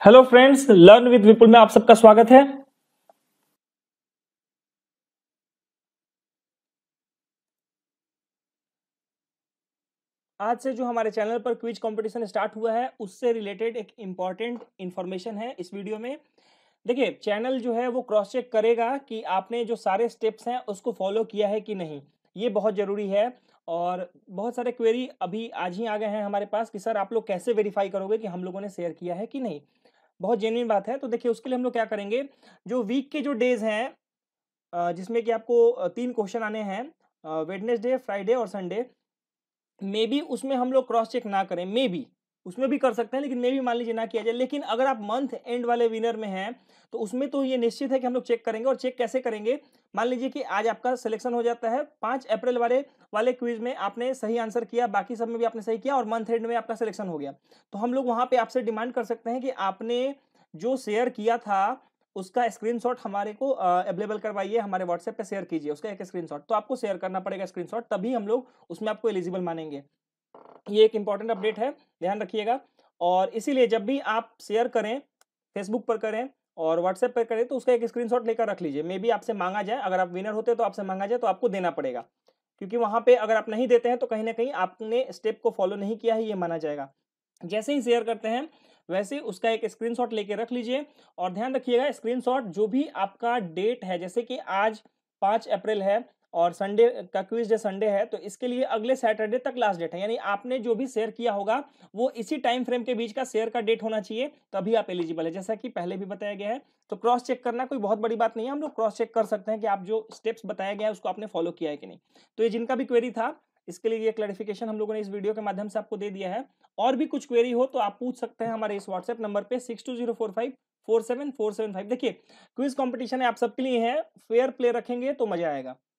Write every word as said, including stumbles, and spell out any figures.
Hello friends, learn with Vipul में आप सबका स्वागत है। आज से जो हमारे चैनल पर क्विज कंपटीशन स्टार्ट हुआ है उससे रिलेटेड एक इम्पॉर्टेंट इन्फॉर्मेशन है इस वीडियो में। देखिए, चैनल जो है वो क्रॉस चेक करेगा कि आपने जो सारे स्टेप्स हैं उसको फॉलो किया है कि नहीं। ये बहुत ज़रूरी है। और बहुत सारे क्वेरी अभी आज ही आ गए हैं हमारे पास कि सर आप लोग कैसे वेरीफाई करोगे कि हम लोगों ने शेयर किया है कि नहीं। बहुत जेन्युइन बात है। तो देखिए, उसके लिए हम लोग क्या करेंगे, जो वीक के जो डेज हैं अ, जिसमें कि आपको अ, तीन क्वेश्चन आने हैं, वेडनेसडे, फ्राइडे और संडे। मे बी उसमें हम लोग क्रॉस चेक ना करें, मे बी उसमें भी कर सकते हैं, लेकिन मे बी मान लीजिए ना किया जाए। लेकिन अगर आप मंथ एंड वाले विनर में हैं तो उसमें तो ये निश्चित है कि हम लोग चेक करेंगे। और चेक कैसे करेंगे, मान लीजिए कि आज आपका सिलेक्शन हो जाता है, पाँच अप्रैल वाले वाले क्विज में आपने सही आंसर किया, बाकी सब में भी आपने सही किया और मंथ एंड में आपका सिलेक्शन हो गया। तो हम लोग वहां पे आपसे डिमांड कर सकते हैं कि आपने जो शेयर किया था उसका स्क्रीनशॉट हमारे को अवेलेबल करवाइए, हमारे व्हाट्सएप पे शेयर कीजिए उसका एक स्क्रीनशॉट। तो आपको शेयर करना पड़ेगा स्क्रीनशॉट, तभी हम लोग उसमें आपको एलिजिबल मानेंगे। ये एक इंपॉर्टेंट अपडेट है, ध्यान रखिएगा। और इसीलिए जब भी आप शेयर करें, फेसबुक पर करें और व्हाट्सएप पर करें, तो उसका एक स्क्रीनशॉट लेकर रख लीजिए। मे बी आपसे मांगा जाए, अगर आप विनर होते तो आपसे मांगा जाए तो आपको देना पड़ेगा, क्योंकि वहां पे अगर आप नहीं देते हैं तो कहीं ना कहीं आपने स्टेप को फॉलो नहीं किया है, ये माना जाएगा। जैसे ही शेयर करते हैं वैसे उसका एक स्क्रीनशॉट लेके रख लीजिए। और ध्यान रखिएगा, स्क्रीनशॉट जो भी आपका डेट है, जैसे कि आज पाँच अप्रैल है और संडे का क्विज डे संडे है, तो इसके लिए अगले सैटरडे तक लास्ट डेट है। यानी आपने जो भी शेयर किया होगा वो इसी टाइम फ्रेम के बीच का शेयर का डेट होना चाहिए, तभी आप एलिजिबल है, जैसा कि पहले भी बताया गया है। तो क्रॉस चेक करना कोई बहुत बड़ी बात नहीं है, हम लोग क्रॉस चेक कर सकते हैं कि आप जो स्टेप्स बताया गया है उसको आपने फॉलो किया है कि नहीं। तो ये जिनका भी क्वेरी था, इसके लिए ये क्लैरिफिकेशन हम लोगों ने इस वीडियो के माध्यम से आपको दे दिया है। और भी कुछ क्वेरी हो तो आप पूछ सकते हैं हमारे इस व्हाट्सएप नंबर पे six two zero four five four seven four seven five. देखिए, क्विज कंपटीशन है, आप सबके लिए है, फेयर प्ले रखेंगे तो मजा आएगा।